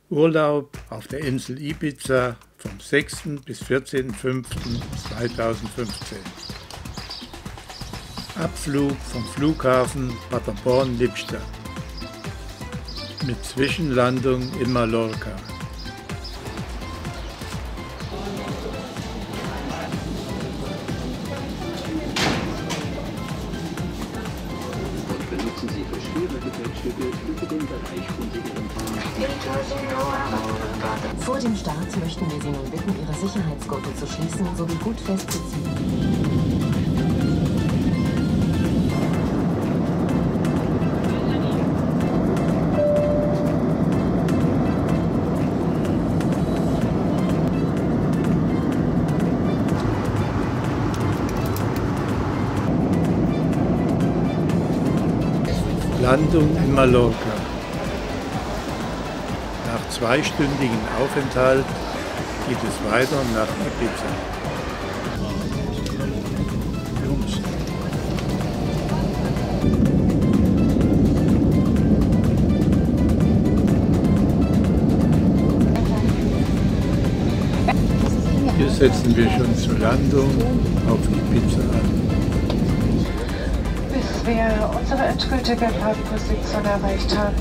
Urlaub auf der Insel Ibiza vom 6. bis 14.05.2015. Abflug vom Flughafen Paderborn-Lippstadt mit Zwischenlandung in Mallorca. Benutzen Sie für schwere Gepäckstücke für den Bereich unsicheren Fahren. Vor dem Start möchten wir Sie nun bitten, Ihre Sicherheitsgurte zu schließen sowie gut festzuziehen. Landung in Mallorca. Nach zweistündigem Aufenthalt geht es weiter nach Ibiza. Hier setzen wir schon zur Landung auf Ibiza an. Bis wir unsere endgültige Parkposition erreicht haben.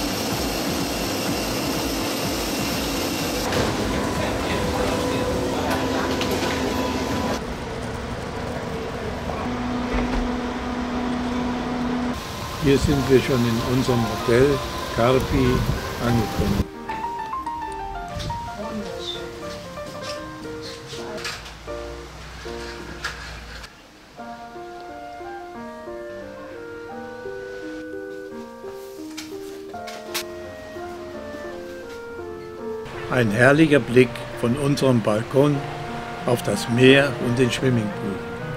Hier sind wir schon in unserem Hotel Carpi angekommen. Ein herrlicher Blick von unserem Balkon auf das Meer und den Swimmingpool.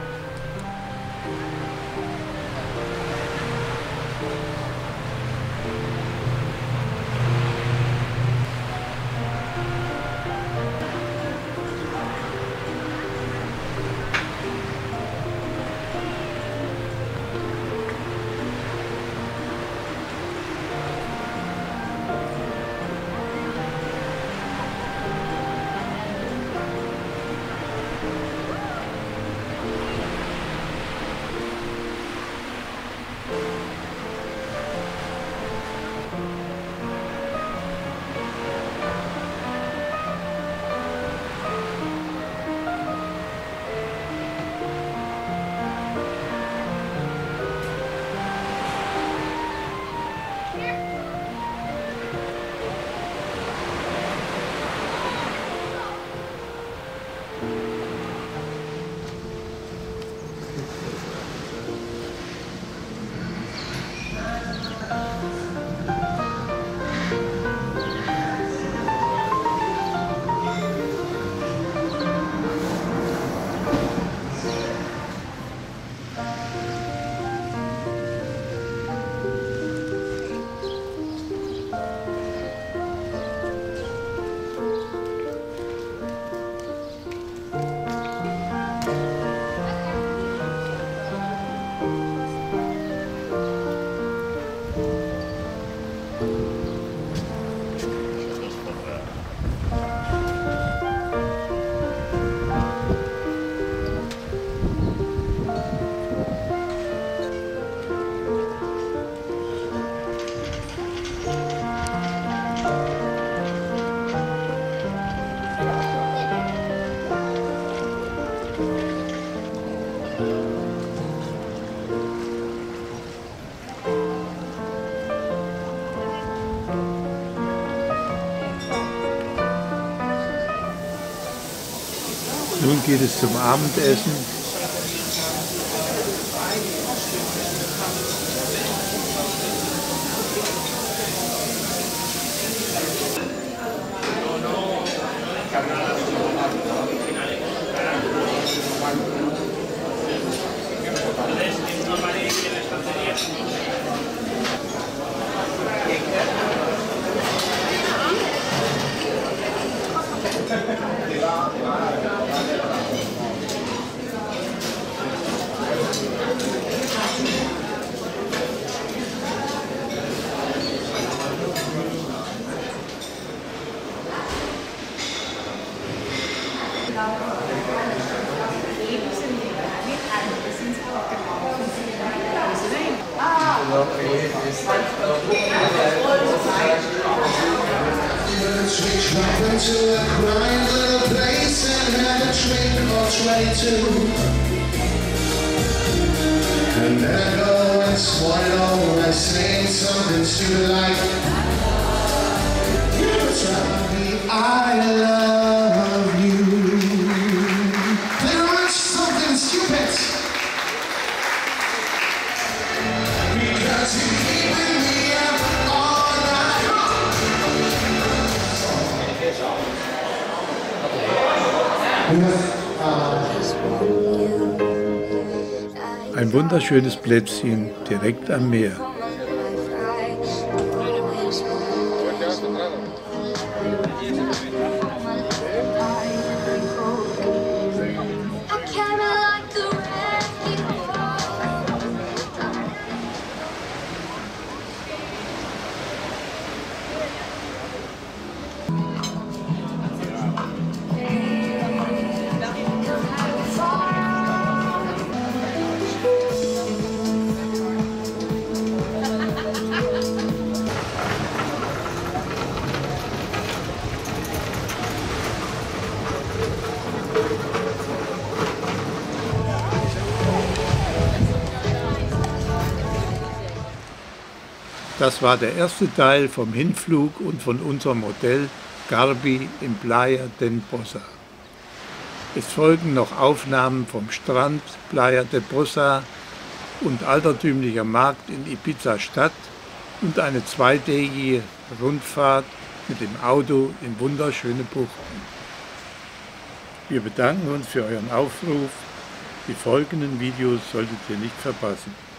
Nun geht es zum Abendessen. And then go and spoil by saying something stupid like, you tell me I love you. They want something stupid because you're keeping me up all night. Ein wunderschönes Plätzchen direkt am Meer. Das war der erste Teil vom Hinflug und von unserem Hotel Garbi in Playa del Poza. Es folgen noch Aufnahmen vom Strand Playa del Poza und altertümlicher Markt in Ibiza Stadt und eine zweitägige Rundfahrt mit dem Auto in wunderschöne Buchten. Wir bedanken uns für euren Aufruf. Die folgenden Videos solltet ihr nicht verpassen.